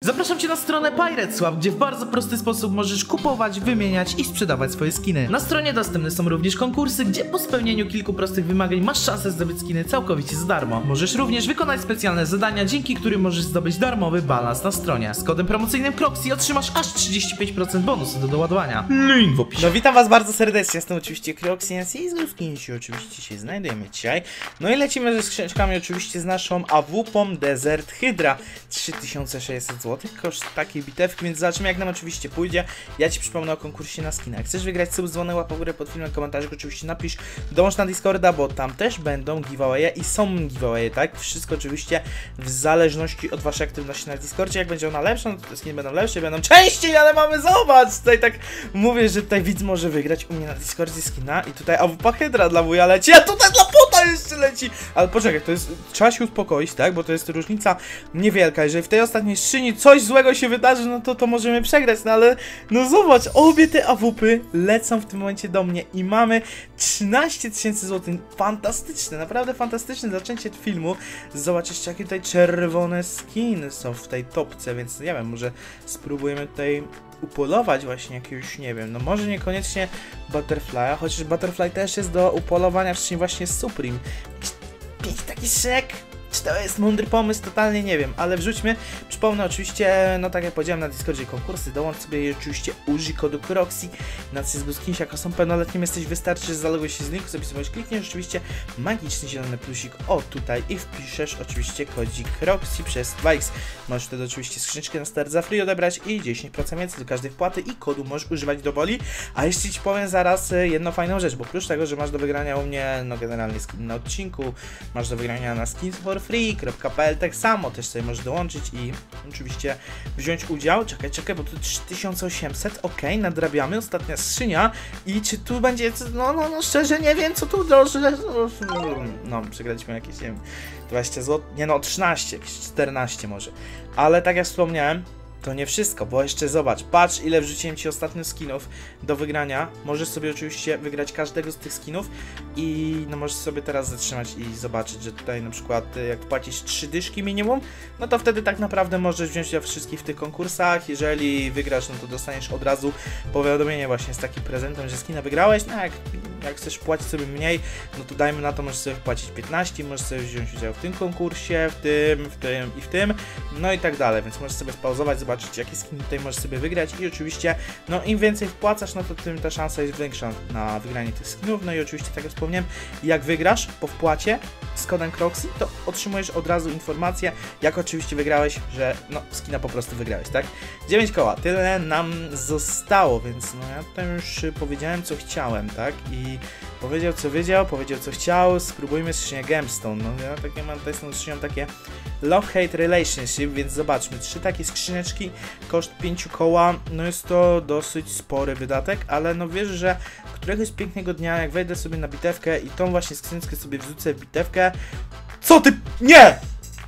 Zapraszam Cię na stronę PiratesSwap, gdzie w bardzo prosty sposób możesz kupować, wymieniać i sprzedawać swoje skiny. Na stronie dostępne są również konkursy, gdzie po spełnieniu kilku prostych wymagań masz szansę zdobyć skiny całkowicie za darmo. Możesz również wykonać specjalne zadania, dzięki którym możesz zdobyć darmowy balans na stronie. Z kodem promocyjnym Kroxy otrzymasz aż 35% bonusu do doładowania. Link w opisie. No witam was bardzo serdecznie, jestem oczywiście Kroxy i z Grówki oczywiście się znajdujemy dzisiaj. No i lecimy ze skrzyneczkami oczywiście z naszą AWP Desert Hydra. 3600 zł koszt takiej bitewki, więc zobaczymy jak nam oczywiście pójdzie. Ja Ci przypomnę o konkursie na skina. Jak chcesz wygrać sub, dzwonek, łapę w górę pod filmem, komentarzyk oczywiście napisz. Dołącz na Discorda, bo tam też będą giveawaye i są giveawaye, tak? Wszystko oczywiście w zależności od waszej aktywności na Discordzie. Jak będzie ona lepsza, no to te skiny będą lepsze, będą częściej, ale mamy zobacz! Tutaj tak mówię, że tutaj widz może wygrać u mnie na Discordzie skina i tutaj AWP Hydra dla wuja leci, a tutaj dla pota jeszcze leci! Ale poczekaj, to jest, trzeba się uspokoić, tak? Bo to jest różnica niewielka. Jeżeli w tej ostatniej skrzyni coś złego się wydarzy, no to możemy przegrać, no ale no zobacz, obie te AWPy lecą w tym momencie do mnie i mamy 13 000 zł. Fantastyczne, naprawdę fantastyczne zaczęcie filmu. Zobacz jeszcze jakie tutaj czerwone skiny są w tej topce, więc nie wiem, może spróbujemy tutaj upolować właśnie jakiegoś, nie wiem, no może niekoniecznie Butterfly'a, chociaż Butterfly też jest do upolowania, wcześniej właśnie Supreme. Pięć taki szek. Czy to jest mądry pomysł? Totalnie nie wiem, ale wrzućmy. Przypomnę oczywiście, no tak jak powiedziałem na Discordzie, konkursy, dołącz sobie i oczywiście użyj kodu Kroxy na CSGO jako są pełnoletnim jesteś, wystarczy, że zalogujesz się z linku, sobie klikniesz oczywiście magiczny zielony plusik o tutaj i wpiszesz oczywiście kodzik Kroxy przez 2x. Możesz wtedy oczywiście skrzyneczkę na start za free odebrać i 10% więcej do każdej wpłaty i kodu możesz używać do woli. A jeszcze Ci powiem zaraz jedną fajną rzecz, bo oprócz tego, że masz do wygrania u mnie, no generalnie skin na odcinku, masz do wygrania na skinsforfree.pl, tak samo też sobie możesz dołączyć i oczywiście wziąć udział. Czekaj, bo tu 3800, ok, nadrabiamy, ostatnia skrzynia i czy tu będzie, no szczerze nie wiem co tu droższe, no przegraliśmy jakieś, nie wiem, 20 zł, nie no 13, jakieś 14 może, ale tak jak wspomniałem, to nie wszystko, bo jeszcze zobacz, patrz ile wrzuciłem Ci ostatnio skinów do wygrania. Możesz sobie oczywiście wygrać każdego z tych skinów i no możesz sobie teraz zatrzymać i zobaczyć, że tutaj na przykład jak płacisz 3 dyszki minimum, no to wtedy tak naprawdę możesz wziąć udział wszystkich w tych konkursach. Jeżeli wygrasz, no to dostaniesz od razu powiadomienie właśnie z takim prezentem, że skina wygrałeś. No jak chcesz płacić sobie mniej, no to dajmy na to, możesz sobie wpłacić 15, możesz sobie wziąć udział w tym konkursie, w tym, no i tak dalej, więc możesz sobie spauzować, zobaczyć jakie skiny tutaj możesz sobie wygrać i oczywiście, no im więcej wpłacasz, no to tym ta szansa jest większa na wygranie tych skinów. No i oczywiście, tak jak wspomniałem, jak wygrasz po wpłacie z kodem Kroxy, to otrzymujesz od razu informację, jak oczywiście wygrałeś, że no skina po prostu wygrałeś, tak? 9 koła, tyle nam zostało, więc no ja tutaj już powiedziałem co chciałem, tak? I powiedział co wiedział, powiedział co chciał, spróbujmy skrzynię Gemstone. No ja takie mam tutaj z tą skrzynią takie love-hate relationship, więc zobaczmy, 3 takie skrzyneczki, koszt 5 koła, no jest to dosyć spory wydatek, ale no wiesz, że któregoś pięknego dnia, jak wejdę sobie na bitewkę i tą właśnie skrzyneczkę sobie wrzucę w bitewkę, co ty? Nie!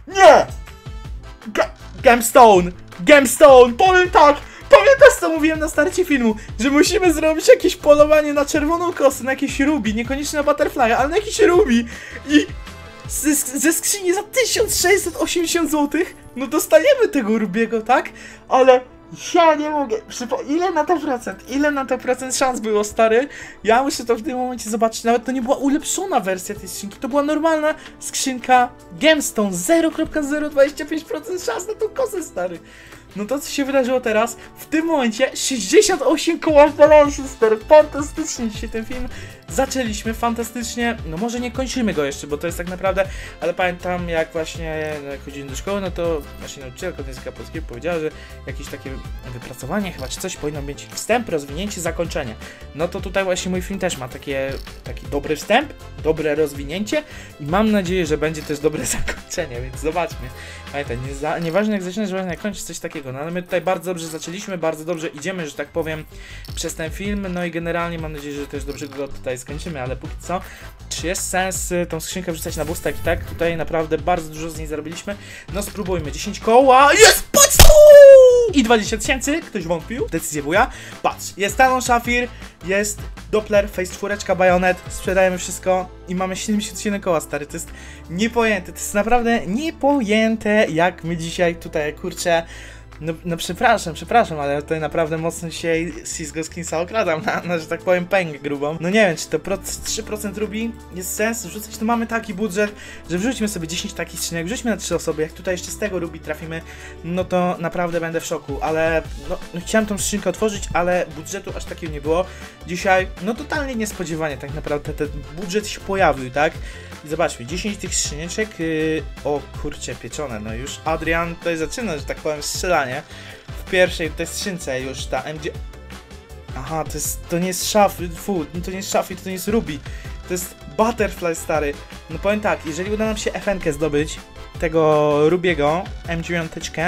Gemstone, powiem tak! Pamiętasz co mówiłem na starcie filmu, że musimy zrobić jakieś polowanie na czerwoną kosę, na jakieś ruby, niekoniecznie na Butterfly, ale na jakieś ruby i ze skrzyni za 1680 zł, no dostajemy tego rubiego, tak? Ale ja nie mogę, ile na to procent szans było, stary? Ja muszę to w tym momencie zobaczyć, nawet to nie była ulepszona wersja tej skrzynki, to była normalna skrzynka Gemstone, 0,025% szans na tą kosę, stary. No to co się wydarzyło teraz, w tym momencie 68 koła w balansie, stary, fantastycznie dzisiaj ten film zaczęliśmy, fantastycznie, no może nie kończymy go jeszcze, bo to jest tak naprawdę, ale pamiętam jak właśnie jak chodziłem do szkoły, no to właśnie nauczycielka języka polskiego powiedziała, że jakieś takie wypracowanie chyba czy coś powinno mieć wstęp, rozwinięcie, zakończenie. No to tutaj właśnie mój film też ma taki dobry wstęp, dobre rozwinięcie i mam nadzieję, że będzie też dobre zakończenie, więc zobaczmy. Pamiętaj, nieważne jak zaczynasz, ważne jak kończysz, coś takiego, no ale my tutaj bardzo dobrze zaczęliśmy, bardzo dobrze idziemy, że tak powiem, przez ten film, no i generalnie mam nadzieję, że też dobrze go tutaj skończymy, ale póki co, czy jest sens tą skrzynkę wrzucać na boostek i tak, tutaj naprawdę bardzo dużo z niej zarobiliśmy, no spróbujmy, 10 koła, jest, patrz tu! I 20 000, ktoś wątpił, decyzję wuja, patrz, jest Talon Shafir, jest Doppler, Face 4, Bayonet, sprzedajemy wszystko i mamy 77 koła, stary, to jest niepojęte, to jest naprawdę niepojęte, jak my dzisiaj tutaj, kurczę, No przepraszam, ale tutaj naprawdę mocno dzisiaj Cisgo Skinsa okradam na, że tak powiem, pęgę grubą. No nie wiem, czy to 3% rubi jest sens wrzucać, to mamy taki budżet, że wrzućmy sobie 10 takich skrzynek, wrzućmy na 3 osoby, jak tutaj jeszcze z tego rubi trafimy, no to naprawdę będę w szoku, ale no chciałem tą skrzynkę otworzyć, ale budżetu aż takiego nie było. Dzisiaj, no totalnie niespodziewanie tak naprawdę ten budżet się pojawił, tak? I zobaczmy, 10 tych skrzynieczek, o kurczę, pieczone, no już Adrian tutaj zaczyna, że tak powiem, strzelanie. W pierwszej tutaj skrzynce już ta MG... Aha, to nie jest szafy, to nie jest szafy, to nie jest ruby. To jest butterfly, stary. No powiem tak, jeżeli uda nam się FN-kę zdobyć, tego rubiego, M9,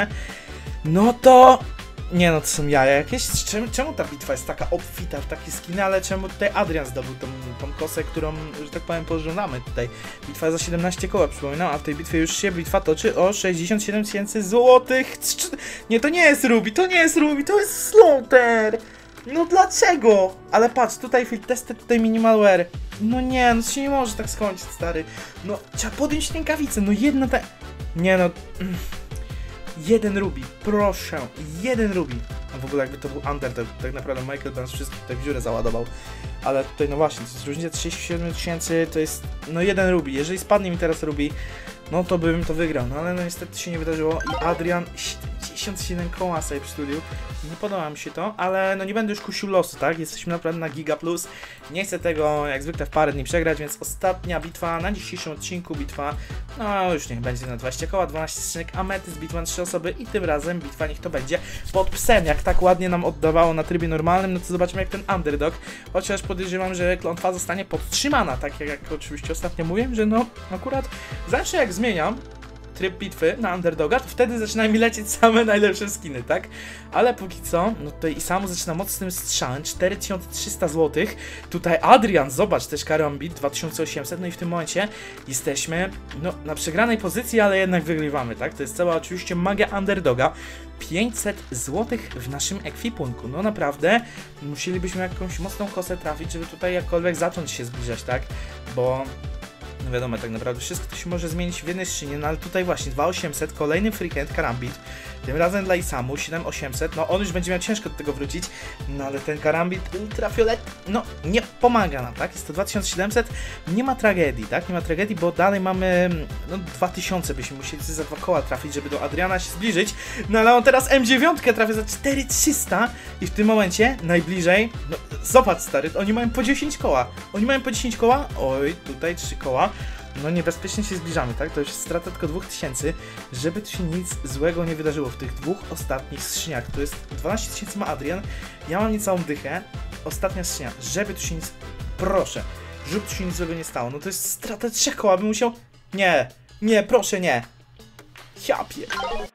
no to... Nie no, to są jaja jakieś. Czemu ta bitwa jest taka obfita w takie skiny, ale czemu tutaj Adrian zdobył tą kosę, którą, że tak powiem, pożądamy tutaj. Bitwa za 17 koła, przypominam, a w tej bitwie już się bitwa toczy o 67 000 złotych. Nie, to nie jest Ruby, to nie jest Ruby, to jest Slaughter! No dlaczego? Ale patrz, tutaj field tested, tutaj minimalware. No nie, no to się nie może tak skończyć, stary. No, trzeba podjąć rękawice, no jedna ta... Nie no... Jeden Ruby, proszę, jeden Ruby. A w ogóle jakby to był Underdog, tak naprawdę Michael Burns wszystkich tak w dziurę załadował. Ale tutaj no właśnie, to jest różnica 37 000, to jest no jeden Ruby. Jeżeli spadnie mi teraz Ruby, no to bym to wygrał. No ale no niestety się nie wydarzyło i Adrian 77 koła sobie w studiu. Nie podoba mi się to, ale no nie będę już kusił losu, tak? Jesteśmy naprawdę na Giga Plus. Nie chcę tego jak zwykle w parę dni przegrać, więc ostatnia bitwa na dzisiejszym odcinku, bitwa, no już niech będzie na 20 koła, 12 skrzynek, ametyst, bitwa na 3 osoby i tym razem bitwa niech to będzie pod psem. Jak tak ładnie nam oddawało na trybie normalnym, no to zobaczmy jak ten Underdog, chociaż podejrzewam, że klątwa zostanie podtrzymana, tak jak oczywiście ostatnio mówiłem, że no akurat zawsze jak zmieniam tryb bitwy na Underdoga, to wtedy zaczynają mi lecieć same najlepsze skiny, tak? Ale póki co, no tutaj Isamu zaczyna mocnym strzałem, 4300 zł. Tutaj Adrian, zobacz, też Karambit, 2800, no i w tym momencie jesteśmy, no, na przegranej pozycji, ale jednak wygrywamy, tak? To jest cała oczywiście magia Underdoga. 500 zł w naszym ekwipunku, no naprawdę musielibyśmy jakąś mocną kosę trafić, żeby tutaj jakkolwiek zacząć się zbliżać, tak? Bo... no wiadomo, tak naprawdę wszystko to się może zmienić w jednej skrzynie, no ale tutaj właśnie 2800, kolejny freehand Karambit, tym razem dla Isamu 7800, no on już będzie miał ciężko do tego wrócić, no ale ten Karambit ultrafiolet, no nie pomaga nam, tak? Jest to 2700, nie ma tragedii, tak? Nie ma tragedii, bo dalej mamy, no 2000 byśmy musieli za 2 koła trafić, żeby do Adriana się zbliżyć, no ale on teraz M9 trafia za 4300 i w tym momencie najbliżej, no zobacz stary, oni mają po 10 koła, oj, tutaj 3 koła. No niebezpiecznie się zbliżamy, tak? To już jest strata tylko 2000, żeby tu się nic złego nie wydarzyło w tych dwóch ostatnich skrzyniach. To jest 12 000 ma Adrian, ja mam niecałą dychę, ostatnia skrzynia, żeby tu się nic, proszę, żeby tu się nic złego nie stało. No to jest strata 3 koła, bym musiał, nie, proszę nie. Ja